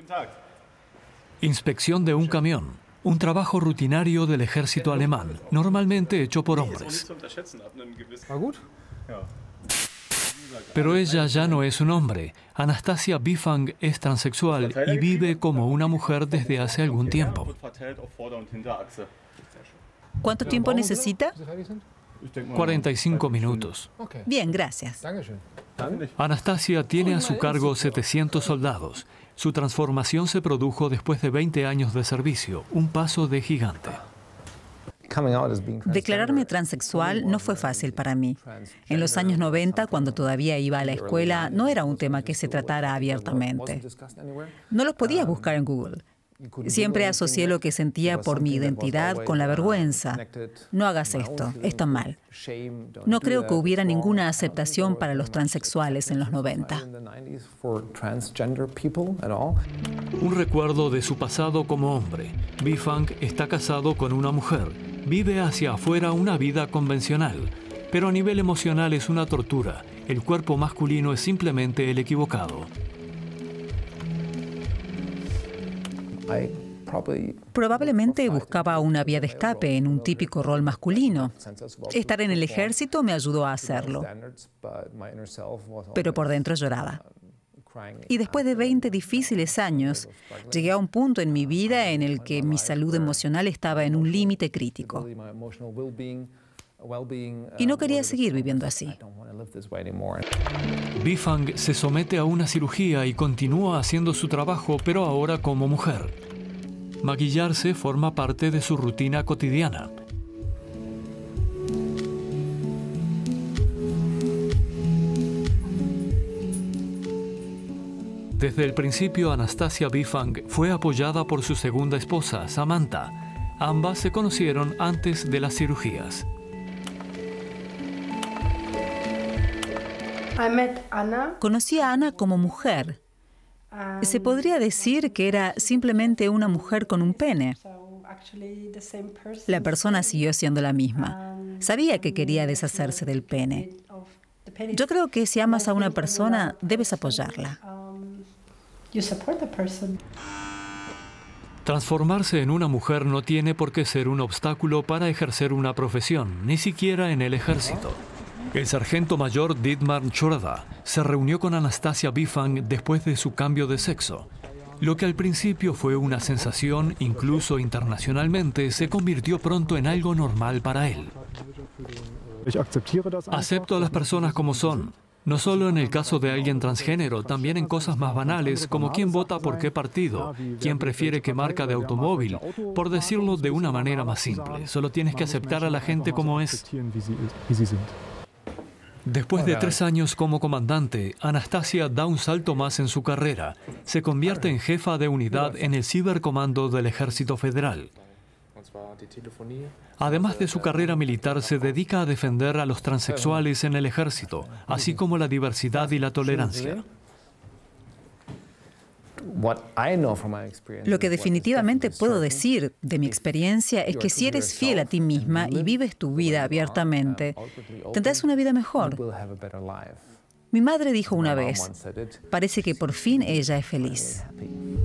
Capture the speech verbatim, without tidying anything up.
Inspección de un camión. Un trabajo rutinario del ejército alemán, normalmente hecho por hombres. Pero ella ya no es un hombre. Anastasia Bifang es transexual y vive como una mujer desde hace algún tiempo. ¿Cuánto tiempo necesita? cuarenta y cinco minutos. Bien, gracias. Anastasia tiene a su cargo setecientos soldados. Su transformación se produjo después de veinte años de servicio, un paso de gigante. Declararme transexual no fue fácil para mí. En los años noventa, cuando todavía iba a la escuela, no era un tema que se tratara abiertamente. No los podías buscar en Google. Siempre asocié lo que sentía por mi identidad con la vergüenza. No hagas esto, está mal. No creo que hubiera ninguna aceptación para los transexuales en los noventa. Un recuerdo de su pasado como hombre. Bifang está casado con una mujer. Vive hacia afuera una vida convencional. Pero a nivel emocional es una tortura. El cuerpo masculino es simplemente el equivocado. Probablemente buscaba una vía de escape en un típico rol masculino. Estar en el ejército me ayudó a hacerlo. Pero por dentro lloraba. Y después de veinte difíciles años, llegué a un punto en mi vida en el que mi salud emocional estaba en un límite crítico. Y no quería seguir viviendo así. Bifang se somete a una cirugía y continúa haciendo su trabajo, pero ahora como mujer. Maquillarse forma parte de su rutina cotidiana. Desde el principio, Anastasia Bifang fue apoyada por su segunda esposa, Samantha. Ambas se conocieron antes de las cirugías. Conocí a Ana como mujer. Se podría decir que era simplemente una mujer con un pene. La persona siguió siendo la misma. Sabía que quería deshacerse del pene. Yo creo que si amas a una persona, debes apoyarla. Transformarse en una mujer no tiene por qué ser un obstáculo para ejercer una profesión, ni siquiera en el ejército. El sargento mayor Dietmar Chorada se reunió con Anastasia Bifang después de su cambio de sexo. Lo que al principio fue una sensación, incluso internacionalmente, se convirtió pronto en algo normal para él. Acepto a las personas como son. No solo en el caso de alguien transgénero, también en cosas más banales, como quién vota por qué partido, quién prefiere qué marca de automóvil, por decirlo de una manera más simple. Solo tienes que aceptar a la gente como es. Después de tres años como comandante, Anastasia da un salto más en su carrera. Se convierte en jefa de unidad en el Cibercomando del Ejército Federal. Además de su carrera militar, se dedica a defender a los transexuales en el ejército, así como la diversidad y la tolerancia. Lo que definitivamente puedo decir de mi experiencia es que si eres fiel a ti misma y vives tu vida abiertamente, tendrás una vida mejor. Mi madre dijo una vez, parece que por fin ella es feliz.